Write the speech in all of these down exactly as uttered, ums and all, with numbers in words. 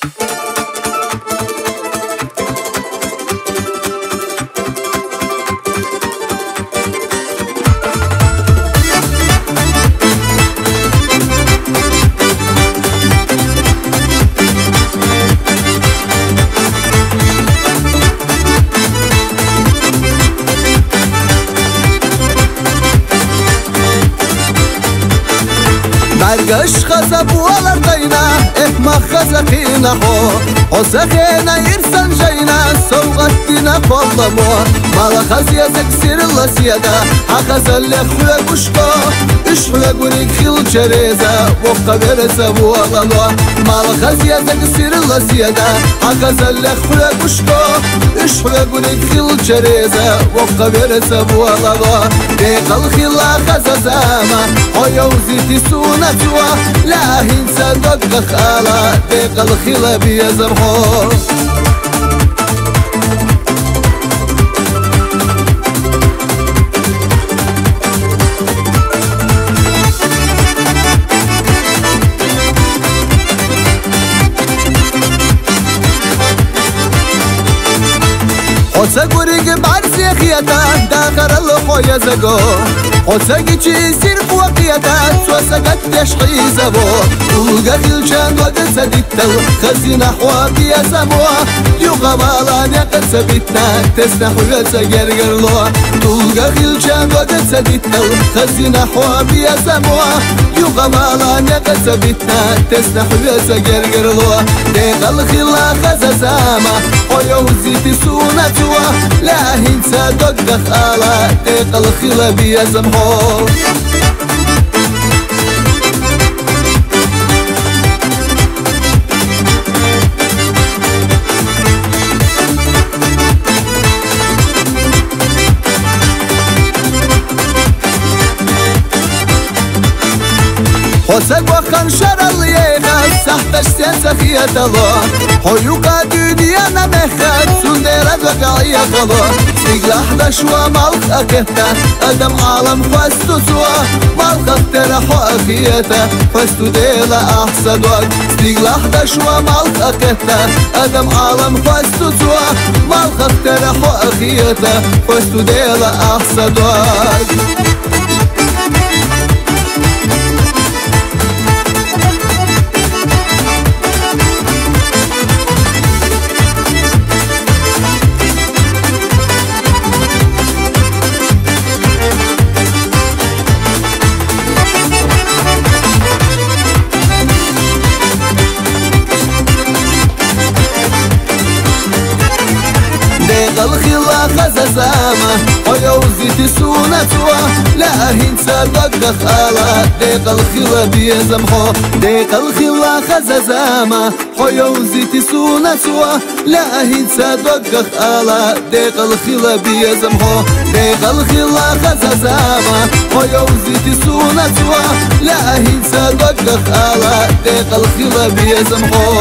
مرقش خزب ولا رضينا إيه ما خزقينا حو عسخينا يرسل جينا سوغتنا فالضمو مالا خزيا زكسير الله سيدا حخزل لخولا قشكو اشولا قريك خيل جريزا وقا برسا بوغلو مالا خزيا زكسير الله سيدا حخزل لخولا قشكو اشولا قريك خيل جريزا وقا برسا بوغلو ديق الخيلا خززاما حيو زيتي سونا لا هنسى دق خالا ديق الخلا بيزمحو حوسا قريق بعرسي خياتا داخر اللحو يزقو حوسا قيشي سير فوقيتا سوسا قد يشحي زبو تلقى خلشان قد سديتا خزينا حواقي يزمو يوغا بالان يقد سبيتنا تسنح ويسا قرقرلو تلقى خلشان قد سديتا خزينا حواقي يزمو يوغا بالان يقد سبيتنا تسنح ويسا قرقرلو ديق الخلا خززاما حيو زيتي سونتو لا هنسى دق خالا ديق الخلا بيزمحو حوسك وخنشر اللينا سحتش سيسا خياتلو حيوكا دنيانا مخد سنديرا بقعية خلو سيقل احدش ومالخ اكهتا ادم عالم خواستو سوا مالخ اخترحو اخيتا خواستو ديلا احسد وقت سيقل احدش ومالخ اكهتا ادم عالم خواستو سوا مالخ اخترحو اخيتا خواستو ديلا احسد وقت الخلا خززاما حيو زيتي سونتوا لا هنسى دق خالا ديق الخلا بيزمحو ديق الخلا خززاما حيو زيتي سونتوا لا هنسى دق خالا ديق الخلا بيزمحو ديق الخلا خززاما حيو زيتي سونتوا لا هنسى دق خالا ديق الخلا بيزمحو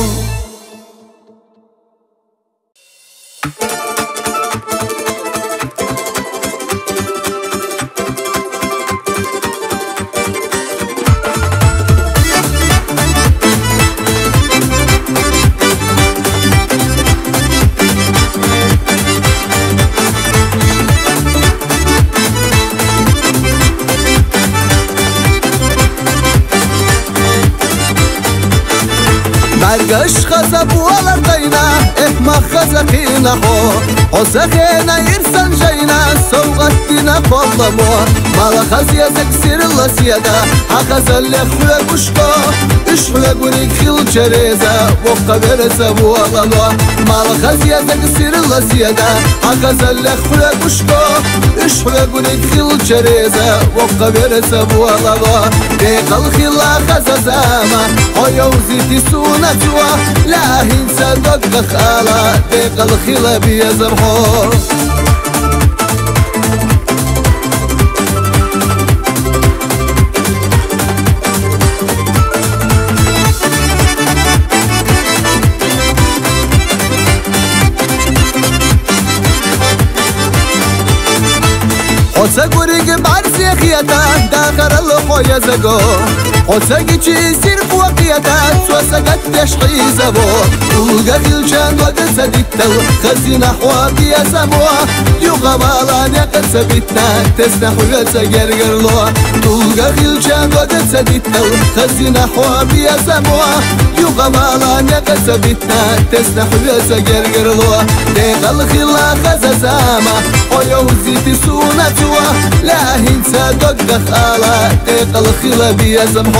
مرقش خزب ولا رضينا إيه ما خزقينا حو عسخينا يرسل جينا سوغتنا فالضمو مالا خزيا زكسير الله سيدا حخزل لخولا قشكو اشولا قريك خيل جريزا وقا برسا بوغلو مالا خزيا زكسير الله سيدا حخزل لخولا قشكو اشولا قريك خيل جريزا وقا برسا بوغلو ديق الخلا خززاما حيو زيتي سونا لا هنسى دق خالا ديق الخلا بيزمحو حوسا قريق بعرسي سيخيتا داخر اللحو يزقو قصاقي چي سير فوقيتا سوسقت يشقي زبو وقاقل شان وقت سديتا خزينا حوابي يسموا يغبالان يقت سبيتنا تسنح ويسقرقرلو وقاقل شان وقت سديتا خزينا حوابي يسموا يغبالان يقت سبيتنا تسنح ويسقرقرلو ديق الخلا خززاما ويوزيتي سونتوا لا هنسا دق خالا ديق الخلا بيزمحو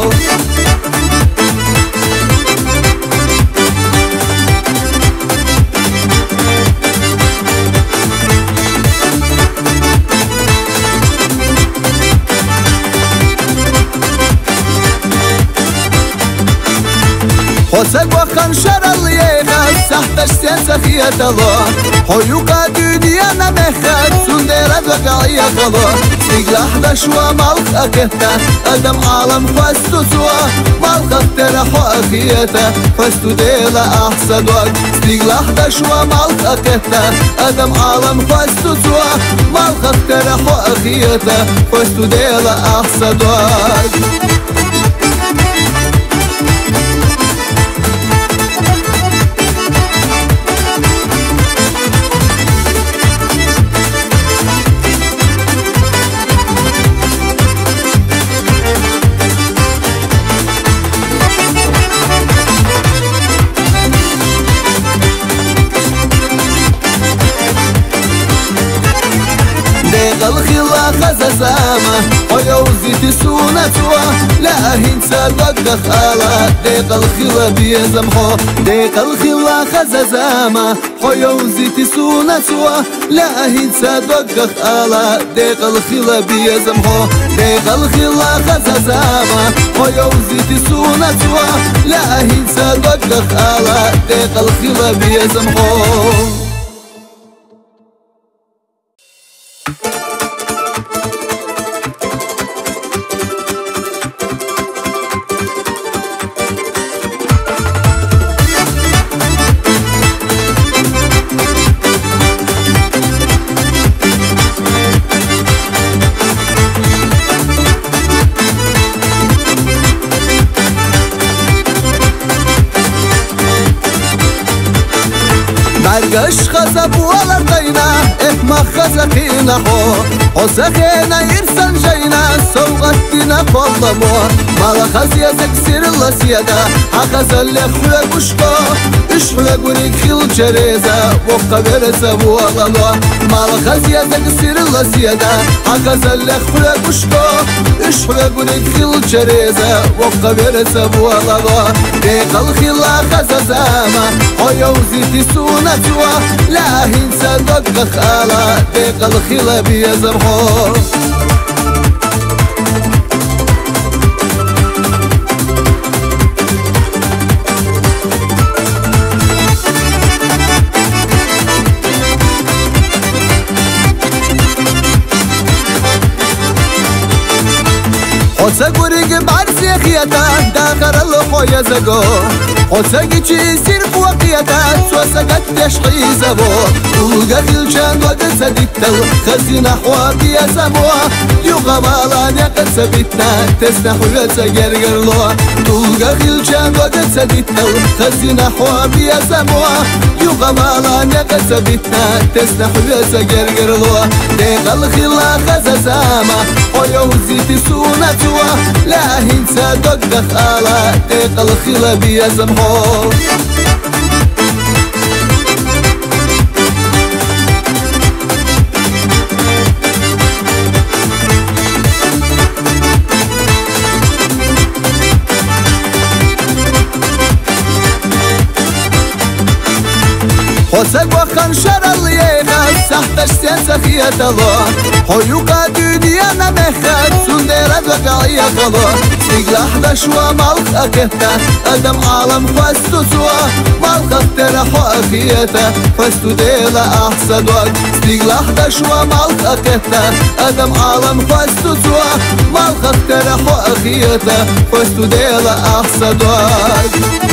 حسك وخنشر الليغة سحتش سيسا خيات الله حيوكا دنيا نمخت سندرة وقعية خلا سيقل أحدش ومالخ أكتا أدم عالم خواستو سوا مالخ اخترحو أخيتا خواستو ديلا أحسد وقت سيقل أحدش ومالخ أكتا أدم عالم خواستو سوا مالخ اخترحو أخيتا خواستو ديلا أحسد وقت الخلا خززامة ويوزيتي سونتوا لا هنسا دق خالا ديق الخلا بيزمحو ديق الخلا خززامة ويوزيتي سونتوا لا هنسا دق خالا ديق الخلا بيزمحو ديق الخلا خززامة ويوزيتي سونتوا لا هنسا دق خالا ديق الخلا بيزمحو مرقش خزب ولا رضينا احما خزقينا حو وسخينا يرسل جينا سوغتنا فضمو مالا خزيا زكسير الله سيادا حخزل لخولا قشقو اشحولا قريك خيل جريزا وقبر سبو الله مالا خزيا زكسير الله سيادا حخزل لخولا قشقو اشحولا قريك خيل جريزا وقبر سبو الله ديق الخلا خززاما ويوزيتي سونا لا هنسا دق خالا ديق الخلا بيزمحو حسك ورق بعرسي خياتا داخر اللحو يزقو حسك چي سير فوقيتا سوسقت يشقي زبو وقاقل شان وقت سديتا خزينا حوابي يسموا يغبالان يقت سبيتنا تسنح ويسقرقرلو وقاقل شان وقت سديتا خزينا حوابي يسموا يغبالان يقت سبيتنا تسنح ويسقرقرلو ديق الخلا خززاما ويوزيتي سونتوا لا هنسا دق خالا ديق الخلا بيزمحو حسك وخنشر الليغة سحتش سيسا خيات الله حيوكا دنيا نمخت سندرة وقعية خلا سيقل أحدش ومالخ أكتا أدم عالم خواستو سوا مالخ اخترحو أخيتا خواستو ديلا أحسد وقت سيقل أحدش ومالخ أكتا أدم عالم خواستو سوا مالخ اخترحو أخيتا خواستو ديلا أحسد وقت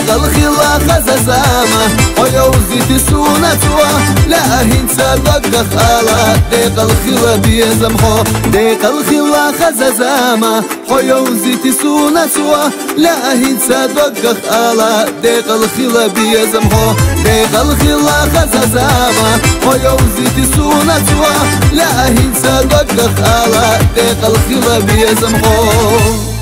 ديق الخلا خززامة ويوزي تسونا توا لا هنسى الوقت خالا ديق الخلا بيزمحو ديق الخلا خززامة ويوزي تسونا توا لا هنسى الوقت خالا ديق الخلا بيزمحو ديق الخلا خززامة ويوزي تسونا توا لا هنسى الوقت خالا ديق الخلا بيزمحو